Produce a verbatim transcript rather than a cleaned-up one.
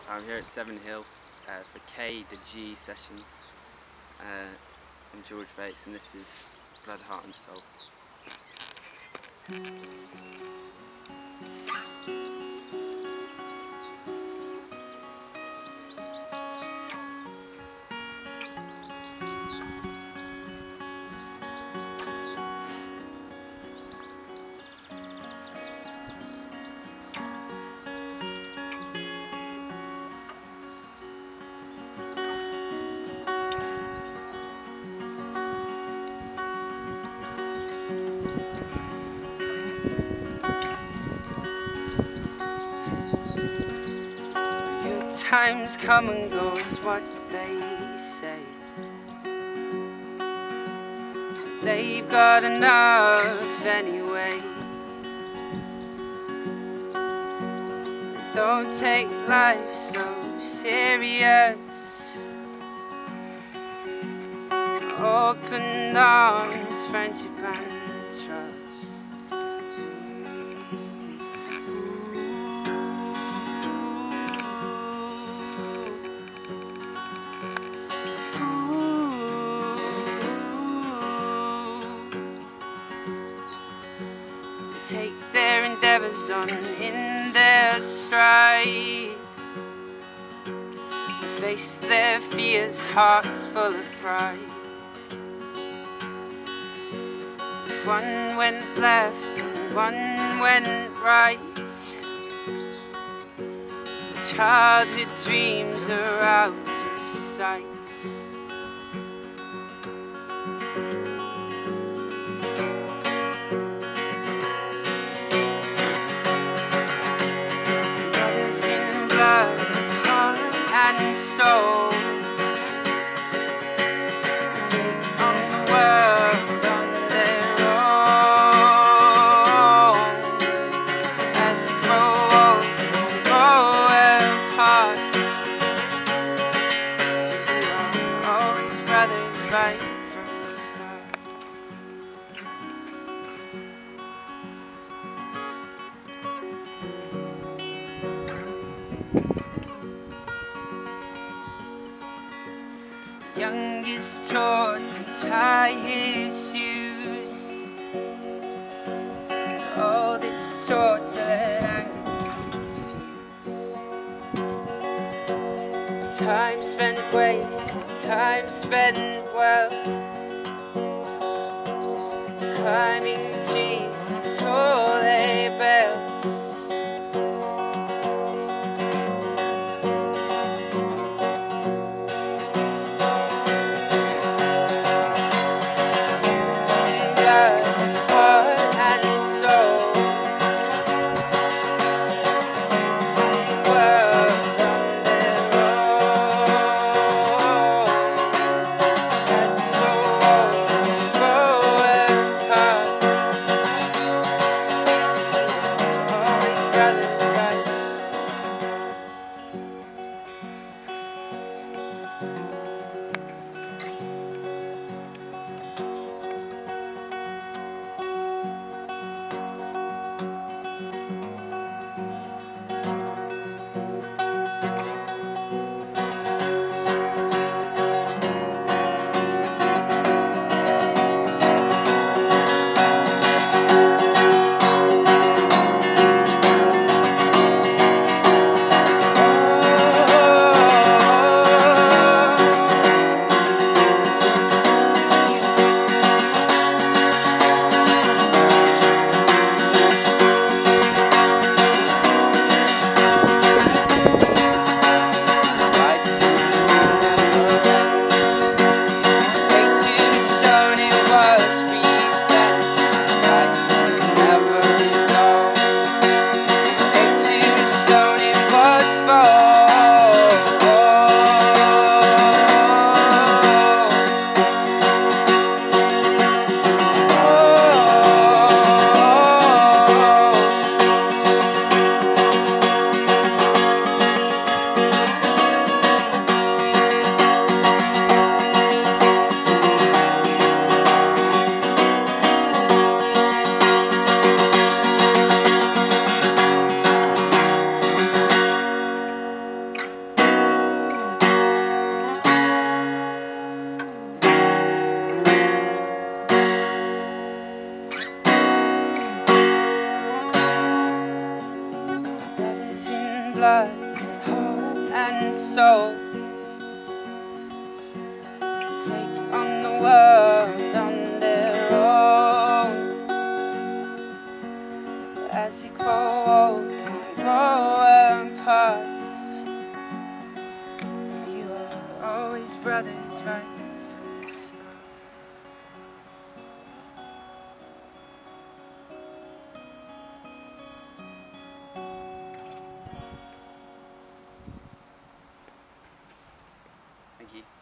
I'm here at Severn Hill uh, for KdeG sessions. Uh, I'm George Bates and this is Blood, Heart and Soul. Times come and go, it's what they say. They've got enough anyway. Don't take life so serious. Open arms, friendship and trust. Take their endeavours on in their stride. Face their fears, hearts full of pride. If one went left and one went right, childhood dreams are out of sight. Soul, take on the world on their own. As they grow old, they grow apart. You are always brothers right from the start. Youngest taught to tie his shoes, the oldest taught to let anger confuse. Time spent wasted, time spent well, climbing trees and tall hay bales. blood, heart and soul. Take on the world on their own. As they grow old and grow apart, you are always brothers right from the start. Thank you.